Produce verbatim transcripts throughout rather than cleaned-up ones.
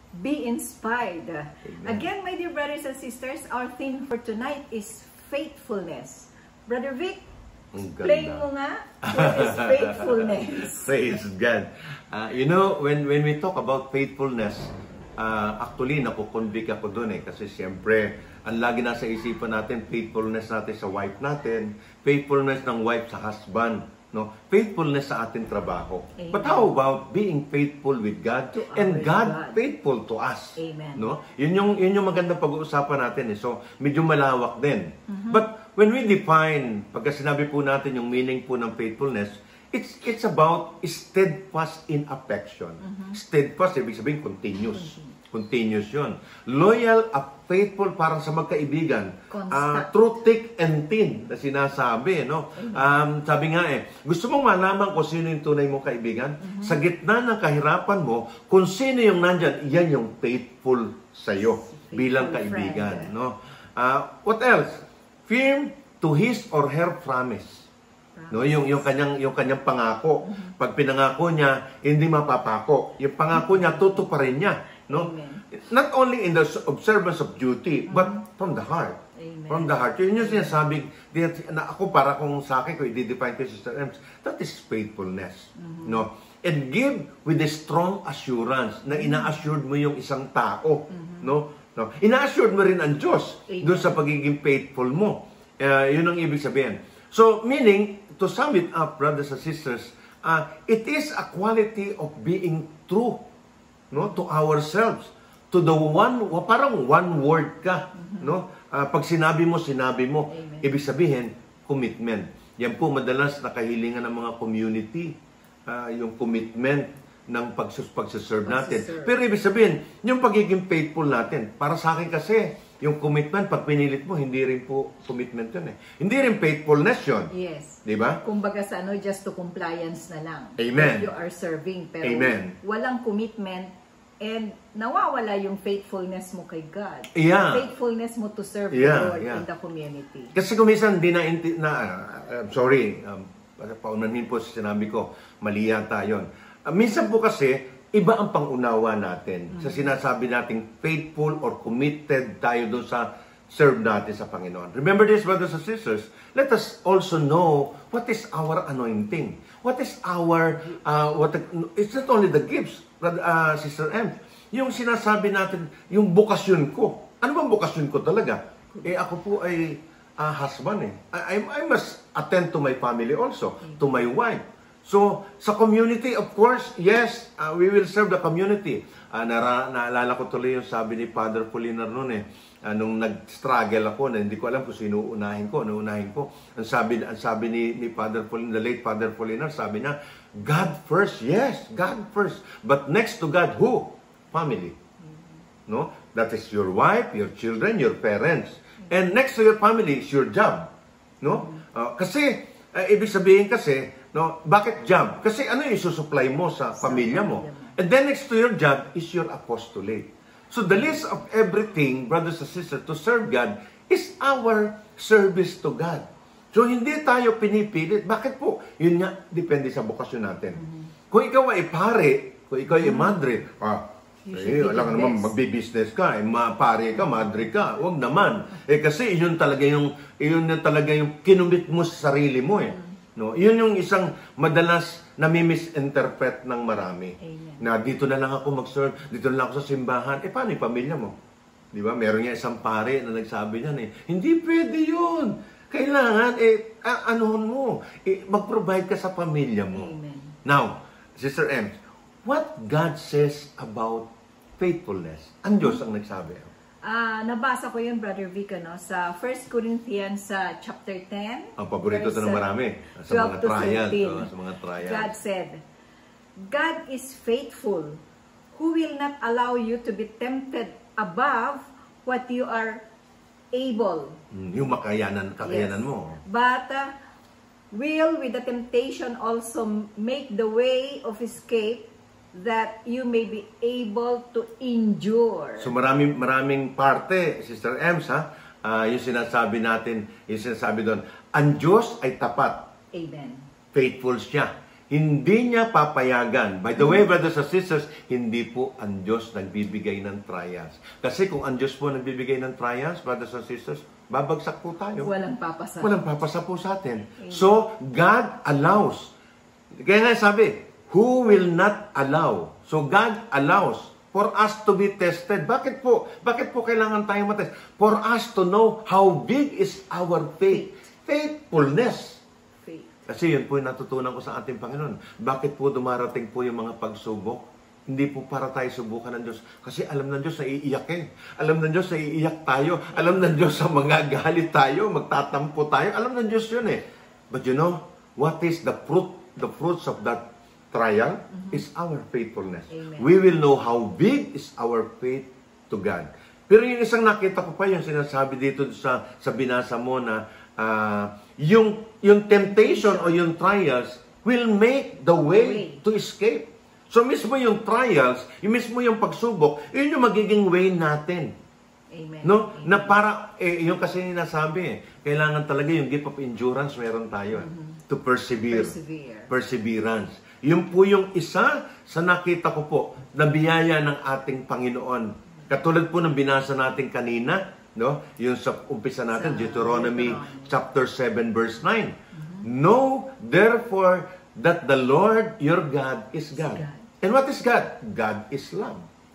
be inspired. Amen. Again, my dear brothers and sisters, our theme for tonight is faithfulness. Brother Vic, play mo nga, what is faithfulness? Praise God. Uh, you know, when when we talk about faithfulness, uh, actually, nakukonvict ako doon eh. Kasi siyempre, ang lagi nasa isipan natin, faithfulness natin sa wife natin, faithfulness ng wife sa husband, no? Faithfulness sa ating trabaho. Amen. But how about being faithful with God to and God, God faithful to us? Amen. No? Yun yung yun yung magandang pag-uusapan natin eh. So, medyo malawak din. Mm-hmm. But when we define, pagka sinabi po natin yung meaning po ng faithfulness, it's it's about steadfast in affection. Mm-hmm. Steadfast, ibig sabihin continuous. Mm-hmm. Continuous yun. Loyal at faithful, parang sa magkaibigan. Uh, through thick and thin na sinasabi. No? Um, sabi nga eh, gusto mong malaman kung sino yung tunay mong kaibigan? Mm-hmm. Sa gitna ng kahirapan mo, kung sino yung nandyan, yan yung faithful sa'yo faithful bilang kaibigan. No? Uh, what else? Firm to his or her promise. No, yung yung kanyang yung kanyang pangako. Mm-hmm. Pag pinangako niya, hindi mapapako. Yung pangako niya tutuparin niya, no? Amen. Not only in the observance of duty, mm-hmm. but from the heart. Amen. From the heart. Yun yung sinasabi na ako para kung sa akin ko i-define ko Sister Ems, that is faithfulness. Mm-hmm. No? And give with a strong assurance na ina-assured mo yung isang tao, mm-hmm. no? No? Ina-assured mo rin ang Diyos doon sa pagiging faithful mo. Uh, yun ang ibig sabihin. So, meaning, to sum it up, brothers and sisters, uh, it is a quality of being true, no, to ourselves, to the one, parang one word ka, mm-hmm. no? Uh, pag sinabi mo, sinabi mo. Amen. Ibig sabihin, commitment. Yan po madalas nakahilingan ng mga community, uh, yung commitment ng pagsuserve natin. Pero ibig sabihin, yung pagiging faithful natin, para sa akin kasi, yung commitment, pag pinilit mo, hindi rin po commitment yun eh. Hindi rin faithfulness yun. Yes. Diba? Kumbaga sa ano, just to compliance na lang. Amen. If you are serving. Pero Amen. walang commitment and nawawala yung faithfulness mo kay God. Yeah. Faithfulness mo to serve yeah, the Lord yeah. in the community. Kasi kung minsan, di na, na uh, sorry, um, paunahin po sa sinabi ko, mali yata yun. Uh, minsan po kasi, iba ang pangunawa natin mm-hmm. sa sinasabi nating faithful or committed tayo doon sa serve natin sa Panginoon. Remember this, brothers and sisters, let us also know what is our anointing. What is our, uh, what the, it's not only the gifts, uh, Sister M, yung sinasabi natin, yung bokasyon ko. Ano bang bokasyon ko talaga? Eh ako po ay uh, husband eh. I, I must attend to my family also, to my wife. So, sa community, of course, yes, uh, we will serve the community. Uh, nara, naalala ko tuloy yung sabi ni Father Polinar noon eh, uh, nung nag-struggle ako, na hindi ko alam kung sino unahin ko, unahin ko. Ang sabi, ang sabi ni, ni Father Polinar, the late Father Polinar, sabi niya, God first, yes, God first. But next to God, who? Family. No? That is your wife, your children, your parents. And next to your family is your job. No? Uh, kasi, uh, ibig sabihin kasi, no, bakit job? Kasi ano yung isusupply mo sa pamilya mo? And then next to your job is your apostolate. So the list of everything, brothers and sisters, to serve God is our service to God. So hindi tayo pinipilit. Bakit po? Yun nga, depende sa bokasyon natin. Mm-hmm. Kung ikaw ay pare, kung ikaw ay madre, ah, eh, wala ka naman, magbi-business ka, eh, pare ka, madre ka, huwag naman. Eh kasi yun talaga yung, yun talaga yung kinumit mo sa sarili mo eh. No, yun yung isang madalas na mi-misinterpret ng marami. Amen. Na dito na lang ako mag-serve, dito na lang ako sa simbahan. Eh, paano yung pamilya mo? Di ba? Meron nga isang pare na nagsabi niyan eh, hindi pwede yun. Kailangan, eh, ah, anuhon mo. Eh, mag-provide ka sa pamilya mo. Amen. Now, Sister M, what God says about faithfulness? Ang Diyos ang nagsabi. Uh, nabasa ko yun, Brother Vic, no? Sa First Corinthians uh, chapter ten. Ang paborito ito ng marami. Sa mga trials. Oh, sa mga trials. God said, God is faithful, who will not allow you to be tempted above what you are able. Hmm, yung makayanan, kakayanan yes. mo. But uh, will with the temptation also make the way of escape that you may be able to endure. So maraming maraming parte, Sister Ems, ha? Uh, yung sinasabi natin, yung sinasabi doon, ang Diyos ay tapat. Amen. Faithful siya. Hindi niya papayagan. By the way, brothers and sisters, hindi po ang Diyos nagbibigay ng trials. Kasi kung ang Diyos po nagbibigay ng trials, brothers and sisters, babagsak po tayo. Walang papasa. Walang papasa po sa atin. So, God allows. Kaya nga sabi, who will not allow? So, God allows for us to be tested. Bakit po? Bakit po kailangan tayo matest? For us to know how big is our faith. Faithfulness. Kasi yun po yung natutunan ko sa ating Panginoon. Bakit po dumarating po yung mga pagsubok? Hindi po para tayo subukan ng Diyos. Kasi alam ng Diyos na iiyak eh. Alam ng Diyos na iiyak tayo. Alam ng Diyos na magagalit tayo, magtatampo tayo. Alam ng Diyos yun eh. But you know, what is the fruit, the fruits of that trial mm-hmm. is our faithfulness. Amen. We will know how big is our faith to God. Pero yung isang nakita ko pa, yung sinasabi dito sa, sa binasa mo na uh, yung, yung temptation o yung trials will make the way to escape. So mismo yung trials, yung mismo yung pagsubok, yun yung magiging way natin. Amen. No? Amen. Na para, eh, yung kasi nasabi eh, kailangan talaga yung gift of endurance meron tayo. Mm-hmm. To persevere. Persevere. Perseverance. Yun po yung isa sa nakita ko po na biyaya ng ating Panginoon. Katulad po ng binasa natin kanina, no? Yung sa umpisa natin, sa Deuteronomy, Deuteronomy chapter seven verse nine. Mm-hmm. Know therefore that the Lord your God is God. God. And what is God? God is love.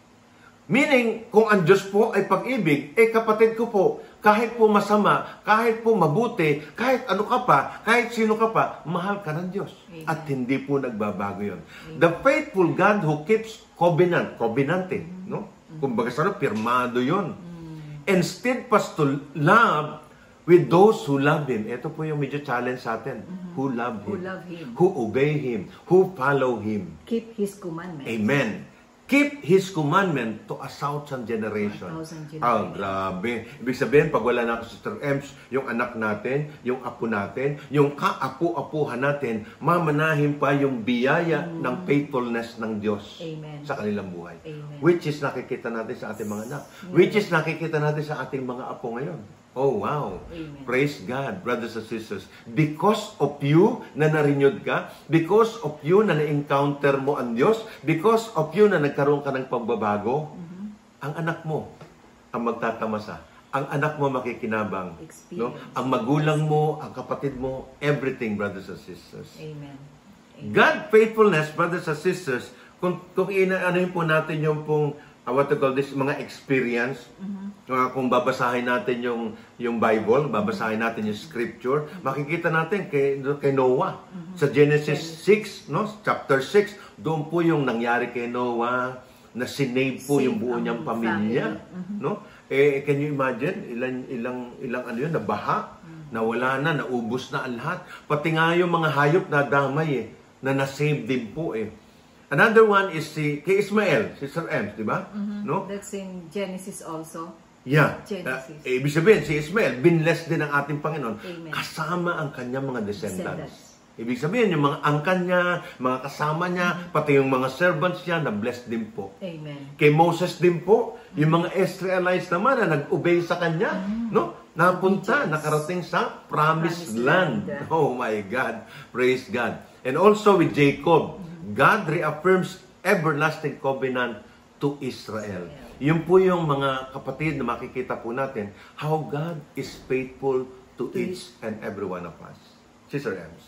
Meaning, kung ang Diyos po ay pag-ibig, eh kapatid ko po, kahit po masama, kahit po mabuti, kahit ano ka pa, kahit sino ka pa, mahal ka ng Diyos. Amen. At hindi po nagbabago yun. Amen. The faithful God who keeps covenant, covenanting, mm-hmm. no? Kumbaga sa ano, pirmado yun. Mm-hmm. And steadfast to love with those who love Him. Ito po yung medyo challenge sa atin. Mm-hmm. Who love Him. Who love Him. Who obey Him. Who follow Him. Keep His commandments. Amen. Keep His commandment to a thousand generation. A thousand generation. Oh, grabe. Ibig sabihin, pag wala na ako, Sister Ems, yung anak natin, yung apo natin, yung kaapu-apuhan natin, mamanahin pa yung biyaya mm. ng faithfulness ng Diyos Amen. Sa kanilang buhay. Amen. Which is nakikita natin sa ating mga anak. Amen. Which is nakikita natin sa ating mga apo ngayon. Oh, wow. Amen. Praise God, brothers and sisters. Because of you na narinyod ka, because of you na na-encounter mo ang Diyos, because of you na nagkaroon ka ng pagbabago, mm-hmm. ang anak mo ang magtatamasa. Ang anak mo makikinabang. No? Ang magulang mo, ang kapatid mo, everything, brothers and sisters. Amen. Amen. God faithfulness, brothers and sisters, kung, kung inaanohin po natin yung pong uh, what to call this, mga experience, mm-hmm. uh, kung babasahin natin yung yung Bible, babasahin natin yung scripture, makikita natin kay, kay Noah. Mm-hmm. Sa Genesis six, no? Chapter six, doon po yung nangyari kay Noah, na sinave po Save yung buo niyang pamilya. Mm-hmm. No? Eh, can you imagine, ilang, ilang, ilang ano yun, nabaha, mm-hmm. nawala na, naubos na ang lahat. Pati nga yung mga hayop na damay eh, na nasave din po eh. Another one is si kay Ismael, Sister Ems, di ba? Mm-hmm. No? That's in Genesis also. Yeah. Genesis. Uh, ibig sabihin, si Ismael, binless din ng ating Panginoon, Amen. Kasama ang kanyang mga descendants. Descendants. Ibig sabihin, yung mga angkan niya, mga kasama niya, mm-hmm. pati yung mga servants niya, na-bless din po. Amen. Kay Moses din po, mm-hmm. yung mga Israelites naman na nag-obey sa kanya, mm-hmm. no? Napunta, nakarating sa promised, promised land. land. Oh my God. Praise God. And also with Jacob, mm-hmm. God reaffirms everlasting covenant to Israel. Yun po yung mga kapatid na makikita po natin how God is faithful to each and every one of us. Sister Ems.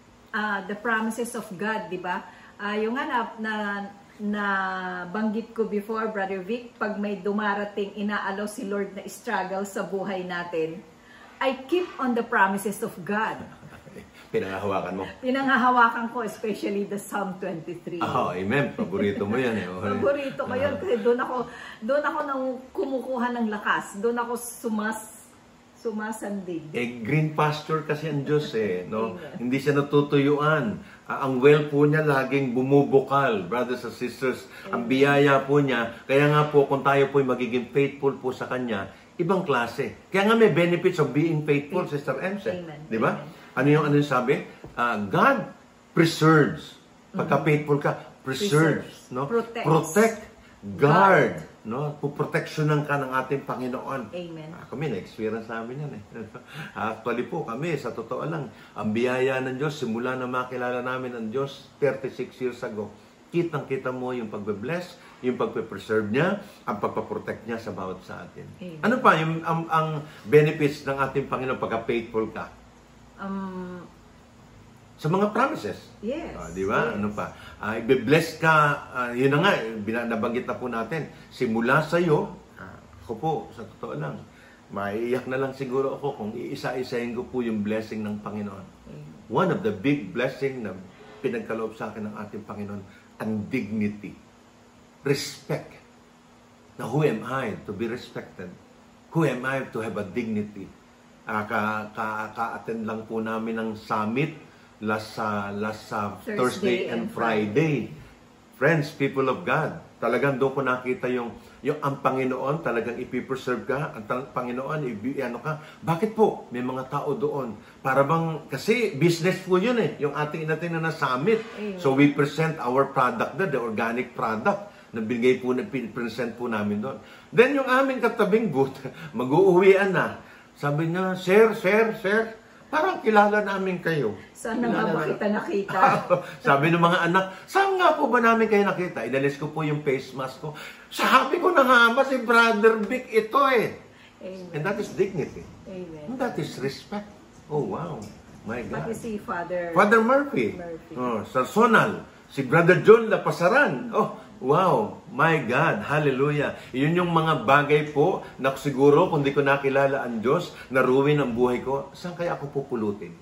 Uh, the promises of God, di ba? Uh, yung nga na, na, na banggit ko before, Brother Vic, pag may dumarating, inaalaw si Lord na struggle sa buhay natin, I keep on the promises of God. Pinanghahawakan mo? Pinanghahawakan ko, especially the Psalm twenty-three. Oh, amen. Paborito mo yan eh. Paborito ko yun. Kasi doon ako, doon ako nang kumukuha ng lakas. Doon ako sumas, sumasandig. Eh, green pasture kasi ang Diyos eh. No? Hindi siya natutuyuan. Uh, ang well po niya laging bumubukal, brothers and sisters. Amen. Ang biyaya po niya. Kaya nga po, kung tayo po magiging faithful po sa Kanya, ibang klase. Kaya nga may benefits of being faithful, faithful. Sister Ems. Di ba? Ano yung ano yung sabi? Uh, God preserves. Pagka faithful ka, preserves. No? Protects. Protect, guard, no? Puproteksyonan ka ng ating Panginoon. Amen. Ah, kami, na-experience namin yan eh. Actually po, kami, sa totoo lang, ang biyaya ng Diyos, simula na makilala namin ang Diyos thirty-six years ago, kitang-kita mo yung pagbe-bless, yung pagpe-preserve niya, ang pagpaprotect niya sa bawat sa atin. Amen. Ano pa yung ang, ang benefits ng ating Panginoon pagka faithful ka? Um, Sa mga promises. yes. Ah, di ba? Yes. Ano pa? Uh, ibe-bless ka, ah, yun na nga, bina- nabanggit na po natin, simula sa iyo, ah, ako po, sa totoo lang, maiiyak na lang siguro ako kung iisa-isahin ko po yung blessing ng Panginoon. Amen. One of the big blessing na pinagkaloob sa akin ng ating Panginoon, ang dignity. Respect. Now, who am I to be respected? Who am I to have a dignity? Uh, ka, ka, ka-attend lang po namin ng summit last, uh, last uh, Thursday, Thursday and Friday. Friday. Friends, people of God, talagang doon ko nakita yung, yung ang Panginoon, talagang ipipreserve ka, ang Panginoon, ibi, ano ka. Bakit po? May mga tao doon. Para bang, kasi business po yun eh, yung ating natin na summit. Amen. So we present our product na, the organic product, na binigay po, na present po namin doon. Then yung aming katabing booth, mag-uuwian na. Sabi niya, sir, sir, sir, parang kilala namin kayo. Sana nga ba kita nakita? Sabi ng mga anak, saan nga po ba namin kayo nakita? Inalis ko po yung face mask ko. Sabi ko na nga ba si Brother Vic ito eh. Amen. And that is dignity. Amen. And that is respect. Oh wow, my God. Pati si Father, Father Murphy. Murphy. Oh, Sarsonal. Si Brother John Lapasaran. Oh, wow, my God, hallelujah. Yun yung mga bagay po na siguro kung di ko nakilala ang Diyos, naruwin ang buhay ko, saan kaya ako pupulutin?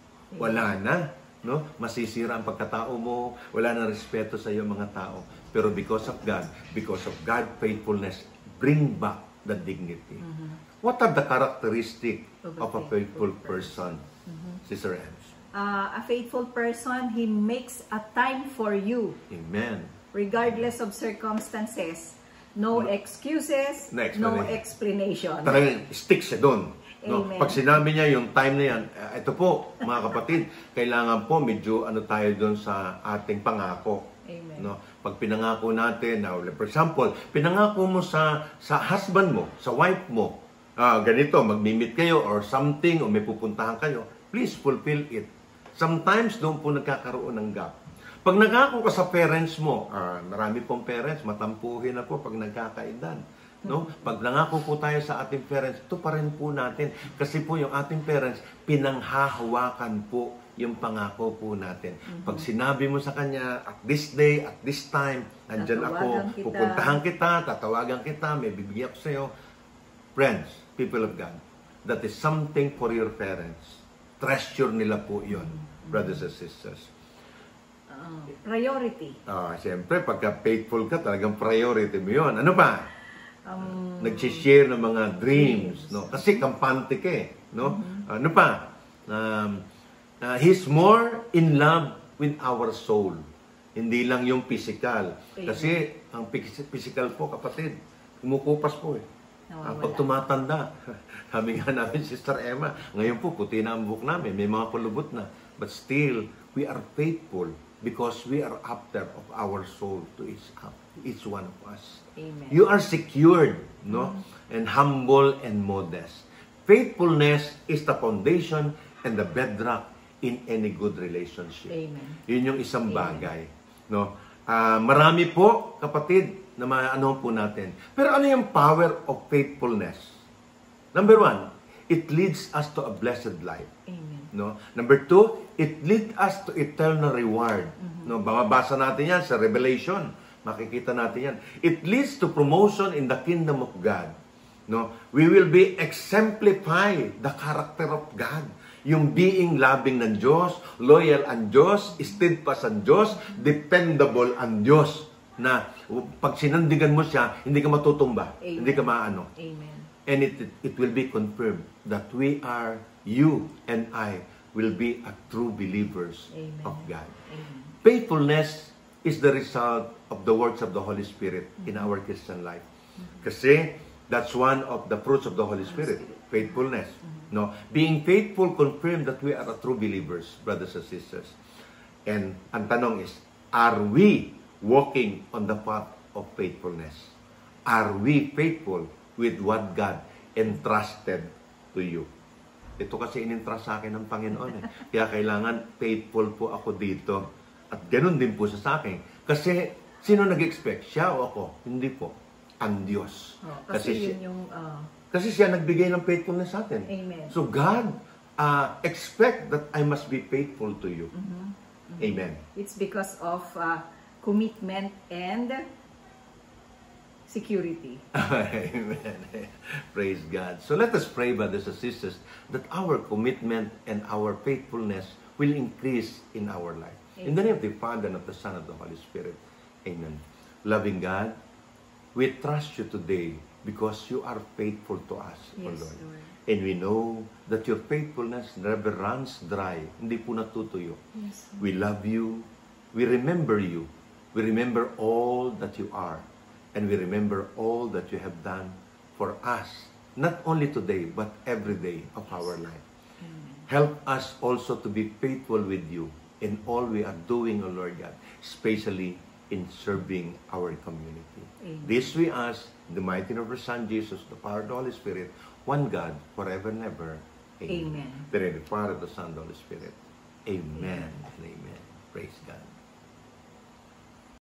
Wala na, no? Masisira ang pagkatao mo, wala na respeto sa iyo mga tao. Pero because of God, because of God's faithfulness, bring back the dignity. Mm-hmm. What are the characteristics of a, of a faithful, faithful person, mm-hmm. Sister Ems? Uh, a faithful person, he makes a time for you. Amen. Regardless of circumstances. No excuses, No no explanation. explanation. Talagang stick siya doon. No? Amen. Pag sinabi niya yung time na yan, uh, ito po, mga kapatid, kailangan po medyo ano tayo doon sa ating pangako. Amen. No? Pag pinangako natin, now, for example, pinangako mo sa sa husband mo, sa wife mo, ah, ganito, magmi-meet kayo or something, o may pupuntahan kayo, please fulfill it. Sometimes doon po nagkakaroon ng gap. Pag nagako ka sa parents mo, ah, marami pong parents, matampuhin na po pag nagkakaedad. No? Pag nangako po tayo sa ating parents, ito pa rin po natin. Kasi po yung ating parents, pinanghahawakan po yung pangako po natin. Mm-hmm. Pag sinabi mo sa kanya, at this day, at this time, nandyan ako, kita. pupuntahan kita, tatawagan kita, may bibigyan ko sa'yo. Friends, people of God, that is something for your parents. Treasure nila po yun, mm-hmm. brothers and sisters. Uh, priority. Ah, siyempre, pagka faithful ka, talagang priority mo yun. Ano pa? Um, Nag-share ng mga dreams, no? Kasi kampante ka eh, no? Mm-hmm. Ano pa? Um, uh, he's more in love with our soul. Hindi lang yung physical. Amen. Kasi ang physical po, kapatid, kumukupas po eh. Uh, pag tumatanda, sabi nga namin, Sister Emma, ngayon po, puti na ang buhok namin, may mga kulubot na. But still, we are faithful because we are after of our soul to each, each one of us. Amen. You are secured, no? Mm-hmm. And humble and modest. Faithfulness is the foundation and the bedrock in any good relationship. Amen. Yun yung isang bagay, no? Uh, marami po, kapatid, na maano po natin. Pero ano yung power of faithfulness? Number one, it leads us to a blessed life. Amen. No? Number two, it leads us to eternal reward. Mm-hmm. No, babasa natin yan sa Revelation. Makikita natin yan. It leads to promotion in the kingdom of God. No? We will be exemplify the character of God. Yung being loving ng Diyos, loyal ang Diyos, steadfast ang Diyos, dependable ang Diyos. Na pag sinandigan mo siya, hindi ka matutumba. Amen. Hindi ka maano. Amen. And it, it will be confirmed that we are, you and I, will be a true believers Amen. of God. Amen. Faithfulness is the result of the works of the Holy Spirit in our Christian life. Kasi that's one of the fruits of the Holy Spirit, faithfulness. No, being faithful confirms that we are a true believers, brothers and sisters. And ang tanong is, are we walking on the path of faithfulness? Are we faithful with what God entrusted to you? Ito kasi in-entrust sa akin ng Panginoon eh. Kaya kailangan faithful po ako dito. At ganun din po siya sa akin. Kasi sino nag-expect? Siya o ako? Hindi po. Ang Diyos. Oh, kasi, kasi siya, yun yung... Uh... Kasi siya nagbigay ng faithfulness sa atin. Amen. So God uh, expect that I must be faithful to you. Mm-hmm. Mm-hmm. Amen. It's because of uh, commitment and security. Amen. Praise God. So let us pray, brothers and sisters, that our commitment and our faithfulness will increase in our life. Amen. In the name of the Father, and of the Son, and of the Holy Spirit. Amen. Loving God, we trust you today because you are faithful to us, yes, O Lord. Lord. And we know that your faithfulness never runs dry. Hindi po natutuyo. Yes, we love you. We remember you. We remember all that you are. And we remember all that you have done for us, not only today, but every day of our life. Amen. Help us also to be faithful with you in all we are doing, O Lord God, especially in serving our community. Amen. This we ask in the mighty name of our Son, Jesus, the power of the Holy Spirit, one God, forever and ever. Amen. Amen. The name of the Father, the Son, the Holy Spirit. Amen. Amen. And amen. Praise God.